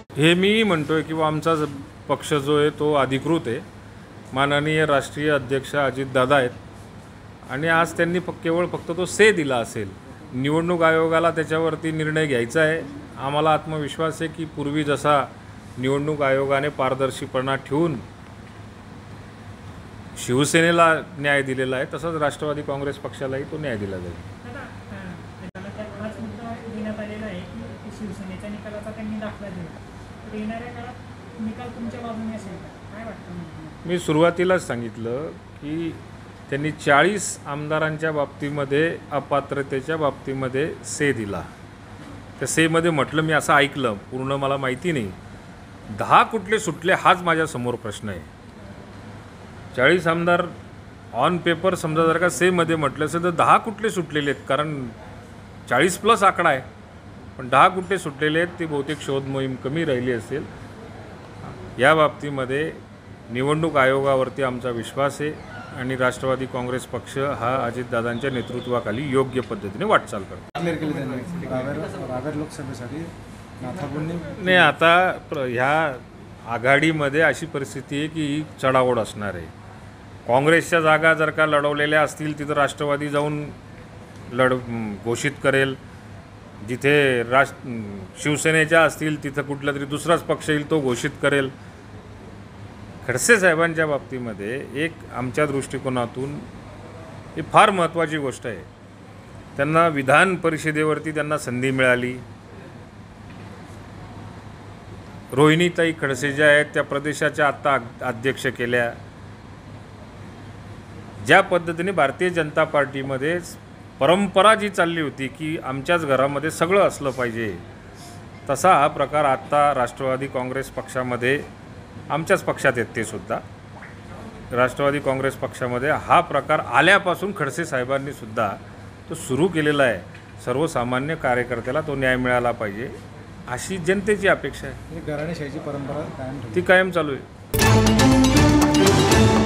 हे मी म्हणतोय किंवा आमचा पक्ष जो आहे तो अधिकृत आहे. माननीय राष्ट्रीय अध्यक्ष अजितदादा आहेत आणि आज त्यांनी केवळ फक्त तो से दिला असेल. निवडणूक आयोगाला त्याच्यावरती निर्णय घ्यायचा आहे. आम्हाला आत्मविश्वास आहे की पूर्वी जसा निवडणूक आयोगाने पारदर्शीपणा ठेवून शिवसेनेला न्याय दिलेला आहे तसंच राष्ट्रवादी काँग्रेस पक्षालाही तो न्याय दिला जाईल. शिवसेनेच्या निकालाचा त्यांनी दाखला दिला. येणाऱ्या काळात निकाल तुमच्या बाजूने असेल काय वाटतं? मी सुरुवातीलाच सांगितलं की त्यांनी 40 आमदारांच्या बाबतीमध्ये अपात्रतेच्या बाबतीमध्ये से दिला. त्या सेमध्ये म्हटलं मी असं ऐकलं, पूर्ण मला माहिती नाही. 10 कुठले सुटले हाच माझ्यासमोर प्रश्न आहे. 40 आमदार ऑन पेपर समजा जर का सेमध्ये म्हटलं असेल तर 10 कुठले सुटलेले आहेत, कारण 40+ आकडा आहे पण 10 कुठले सुटलेले आहेत. ती बहुतेक शोध मोहीम कमी राहिली असेल. या बाबतीमध्ये निवडणूक आयोगावरती आमचा विश्वास आहे आणि राष्ट्रवादी काँग्रेस पक्ष हा अजितदादांच्या नेतृत्वाखाली योग्य पद्धतीने वाटचाल करतो. लोकसभेसाठी नाही, आता ह्या आघाडीमध्ये अशी परिस्थिती आहे की चढाओढ असणार आहे. काँग्रेसच्या जागा जर का लढवलेल्या असतील तिथं राष्ट्रवादी जाऊन घोषित करेल. जिथे शिवसेनेच्या असतील तिथं कुठला तरी दुसराच पक्ष येईल तो घोषित करेल. खडसे साहेबांच्या बाबतीमध्ये एक आमच्या दृष्टिकोनातून ही फार महत्त्वाची गोष्ट आहे. त्यांना विधान परिषदेवरती त्यांना संधी मिळाली. रोहिणीताई खडसे ज्या आहेत त्या प्रदेशाच्या आत्ता अध्यक्ष केल्या. ज्या पद्धतीने भारतीय जनता पार्टीमध्ये परंपरा जी चालली होती की आमच्याच घरामध्ये सगळं असलं पाहिजे, तसा हा प्रकार आत्ता राष्ट्रवादी काँग्रेस पक्षामध्ये, आमच्याच पक्षात आहेत ते सुद्धा, राष्ट्रवादी काँग्रेस पक्षामध्ये हा प्रकार आल्यापासून खडसे साहेबांनीसुद्धा तो सुरू केलेला आहे. सर्वसामान्य कार्यकर्त्याला तो न्याय मिळाला पाहिजे अशी जनतेची अपेक्षा आहे. घराणेशाहीची परंपरा ती कायम चालू आहे.